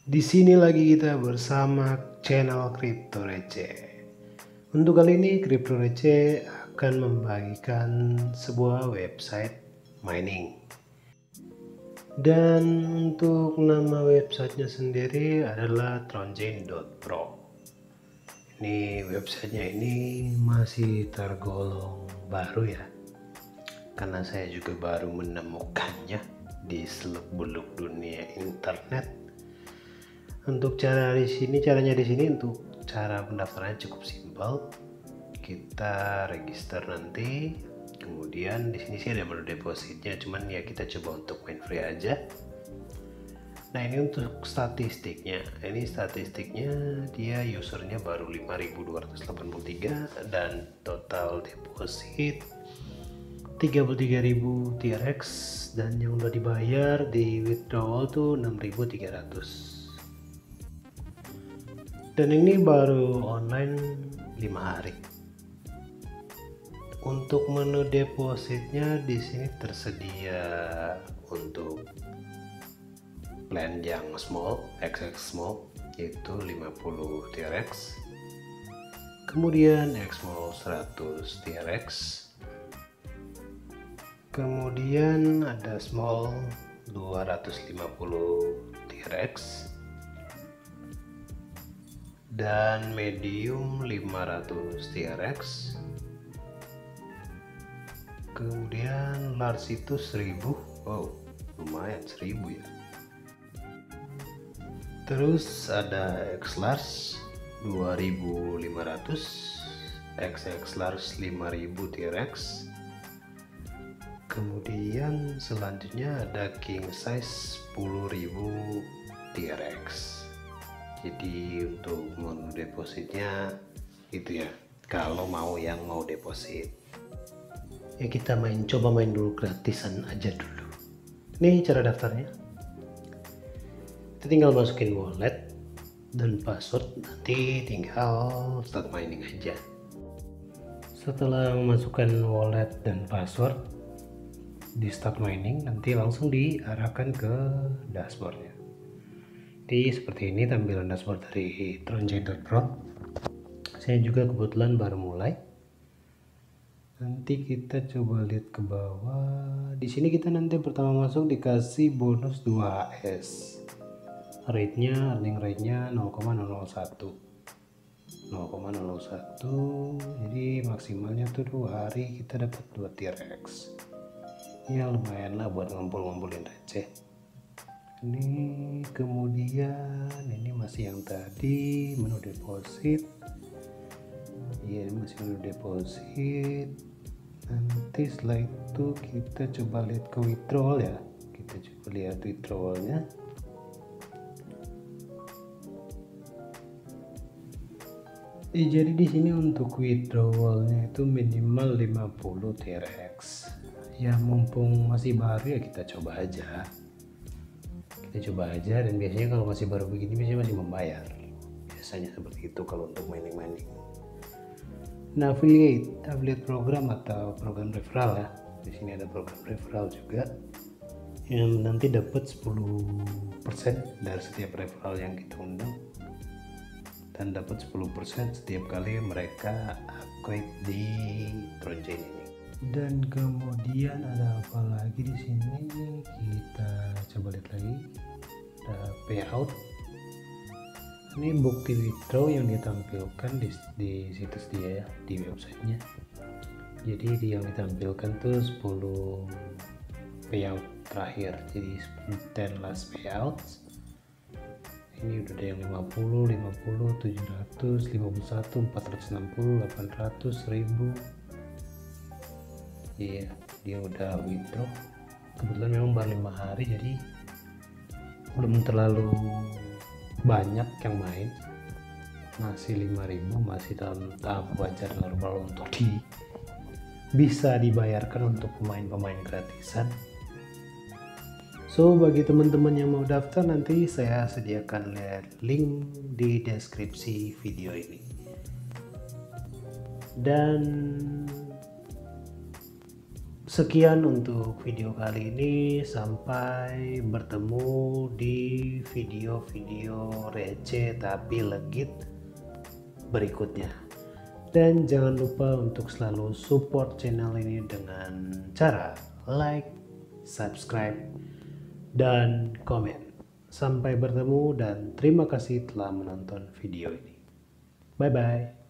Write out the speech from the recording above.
Di sini lagi kita bersama channel Kripto Receh. Untuk kali ini Kripto Receh akan membagikan sebuah website mining. Dan untuk nama websitenya sendiri adalah tronchain.pro. Ini websitenya ini masih tergolong baru ya, karena saya juga baru menemukannya di seluk-beluk dunia internet. Untuk caranya di sini untuk cara pendaftarannya cukup simpel. Kita register nanti, kemudian di sini sih ada menu depositnya, cuman ya kita coba untuk main free aja. Nah, ini untuk statistiknya. Ini statistiknya dia usernya baru 5.283 dan total deposit 33.000 TRX, dan yang udah dibayar di withdrawal tuh 6.300. Dan ini baru online 5 hari. Untuk menu depositnya di sini tersedia untuk plan yang small, XX small, yaitu 50 TRX. Kemudian X small 100 TRX. Kemudian ada small 250 TRX. Dan medium 500 TRX. Kemudian large itu 1000. Wow, lumayan 1000 ya. Terus ada X large 2500, XX large 5000 TRX. Kemudian selanjutnya ada king size 10.000 TRX. Jadi untuk menu depositnya itu ya, kalau yang mau deposit ya kita coba main dulu gratisan aja dulu. Ini cara daftarnya, kita tinggal masukin wallet dan password, nanti tinggal start mining aja. Setelah memasukkan wallet dan password di start mining, nanti langsung diarahkan ke dashboardnya. Jadi seperti ini tampilan dashboard dari tronchain.pro. Saya juga kebetulan baru mulai. Nanti kita coba lihat ke bawah. Di sini kita nanti pertama masuk dikasih bonus 2HS. Earning rate-nya 0,001. 0,01. Jadi maksimalnya tuh 2 hari kita dapat 2 TRX. Ya lumayan lah buat ngumpul-ngumpulin receh. Ini kemudian ini masih yang tadi menu deposit. Iya, ini masih menu deposit. Nanti setelah itu kita coba lihat ke withdrawal ya. Kita coba lihat withdrawalnya. Jadi di sini untuk withdrawalnya itu minimal 50 TRX. Ya mumpung masih baru ya kita coba aja. Dan biasanya kalau masih baru begini biasanya masih membayar. Biasanya seperti itu kalau untuk mining. Nah, affiliate program atau program referral ya. Di sini ada program referral juga yang nanti dapat 10% dari setiap referral yang kita undang, dan dapat 10% setiap kali mereka active di tronchain ini. Dan kemudian ada apa lagi di sini? Kita coba lihat lagi. Ada payout. Ini bukti withdraw yang ditampilkan di situs dia ya, di websitenya. Jadi yang ditampilkan tuh 10 payout terakhir. Jadi 10 last payouts. Ini udah ada yang 50, 700, 51, 460, 800, 1000. Iya, dia udah withdraw. Kebetulan memang baru 5 hari, jadi belum terlalu banyak yang main. Masih 5.000, masih dalam tahap wajar normal untuk bisa dibayarkan untuk pemain-pemain gratisan. So bagi teman-teman yang mau daftar, nanti saya sediakan link di deskripsi video ini. Dan sekian untuk video kali ini, sampai bertemu di video-video receh tapi legit berikutnya. Dan jangan lupa untuk selalu support channel ini dengan cara like, subscribe, dan komen. Sampai bertemu dan terima kasih telah menonton video ini. Bye-bye.